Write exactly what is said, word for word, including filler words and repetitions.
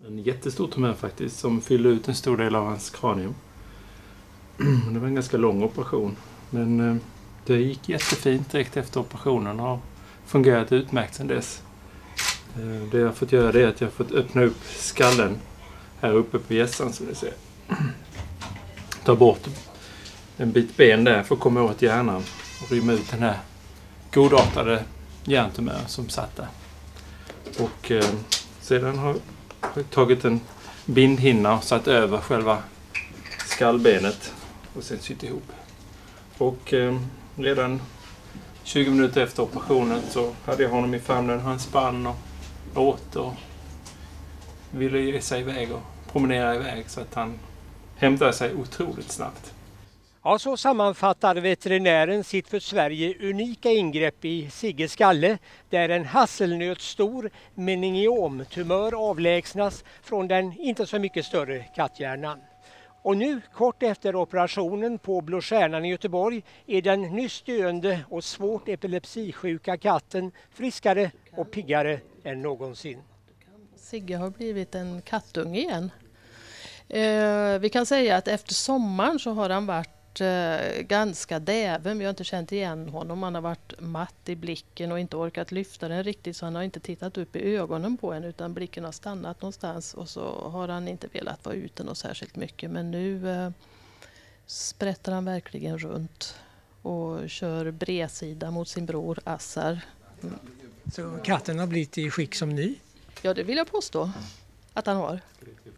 En jättestor tumör faktiskt som fyllde ut en stor del av hans kranium. Det var en ganska lång operation. Men det gick jättefint direkt efter operationen och har fungerat utmärkt sedan dess. Det jag har fått göra är att jag har fått öppna upp skallen här uppe på hjässan som ni ser. Ta bort en bit ben där för att komma åt hjärnan och rymma ut den här godartade hjärntumören som satt där. Och eh, sedan har jag tagit en bindhinna och satt över själva skallbenet och sen sytt ihop. Och eh, redan tjugo minuter efter operationen så hade jag honom i famnen. Han spann och åt och ville ge sig iväg och promenera iväg så att han hämtade sig otroligt snabbt. Ja, så sammanfattar veterinären sitt för Sverige unika ingrepp i Sigges skalle där en hasselnötsstor meningiomtumör avlägsnas från den inte så mycket större katthjärnan. Och nu, kort efter operationen på Blå Stjärnan i Göteborg, är den nyss döende och svårt epilepsisjuka katten friskare och piggare än någonsin. Sigge har blivit en kattunge igen. Eh, vi kan säga att efter sommaren så har han varit eh, ganska däven. Vi har inte känt igen honom. Han har varit matt i blicken och inte orkat lyfta den riktigt, så han har inte tittat upp i ögonen på en utan blicken har stannat någonstans och så har han inte velat vara ute något särskilt mycket. Men nu eh, sprättar han verkligen runt och kör bredsida mot sin bror Assar. Mm. Så katten har blivit i skick som ny? Ja, det vill jag påstå att han har.